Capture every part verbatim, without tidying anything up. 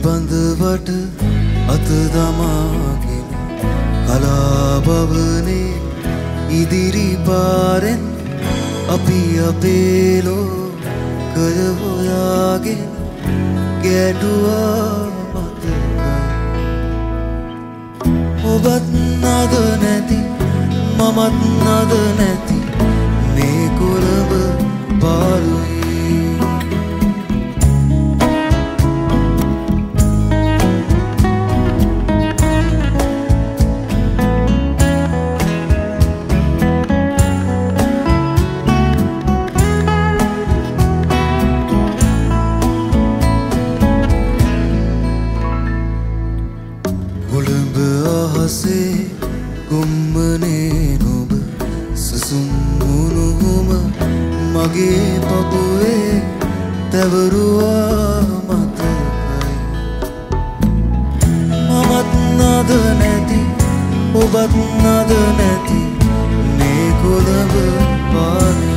බඳවට අත දමාගෙන කලාභවනේ ඉදිරි පාරෙන් අපි අපේ ලෝකය හොයාගෙන ගැටුවා මතකයි. ඔබත් නද නැති මමත් නද නැති මේ කොළඹ පාරුයි. කොළඹ අහසේ ගොම්මනේ නුඹ සසුම් මුණුම මගේ පපුවේ තැවරුවා මතකයි. මමත් නද නැති ඔබත් නද නැති මේ කොළඹ පාරේ.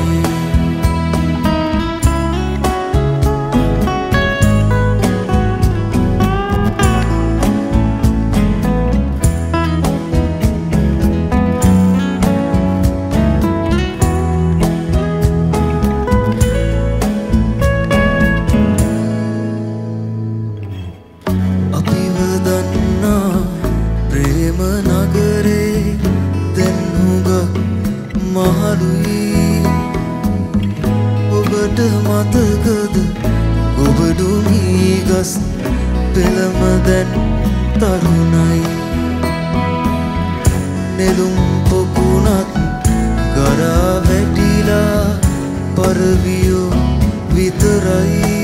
ප්‍රේම නගරේ දැන් හුඟක් මහලුයි. ඔබට මතකද ඔබඩු මීගස් පෙළම දැන් තරුණයි. නෙළුම් පොකුණත් ගරා වැටිලා පරවියෝ විතරයි.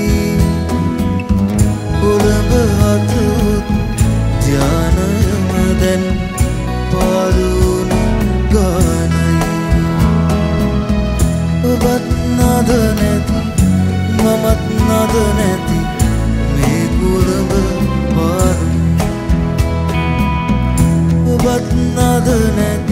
කොළඹ හතුත් ධ්‍යානයම දැන් පාළුණු ගානයි. ඔබත් නද නැති මමත් නද නැති මේ කොළඹ පාරුයි. ඔබත් නද නැති